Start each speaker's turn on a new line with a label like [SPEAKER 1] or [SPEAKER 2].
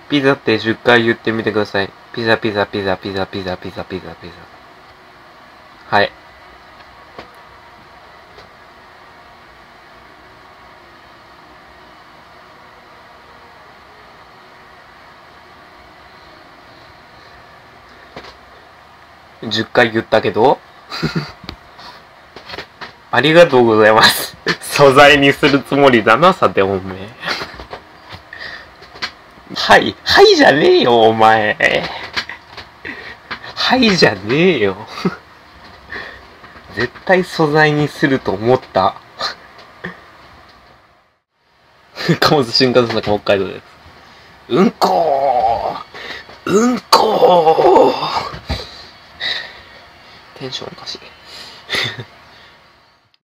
[SPEAKER 1] ピザって10回言ってみてください。ピザピザピザピザピザピザピザピザ。はい。10回言ったけどありがとうございます。素材にするつもりだな、さておめえ。はい、はいじゃねえよ、お前。はいじゃねえよ。絶対素材にすると思った。貨物新幹線の北海道です。うんこーうんこーテンションおかしい。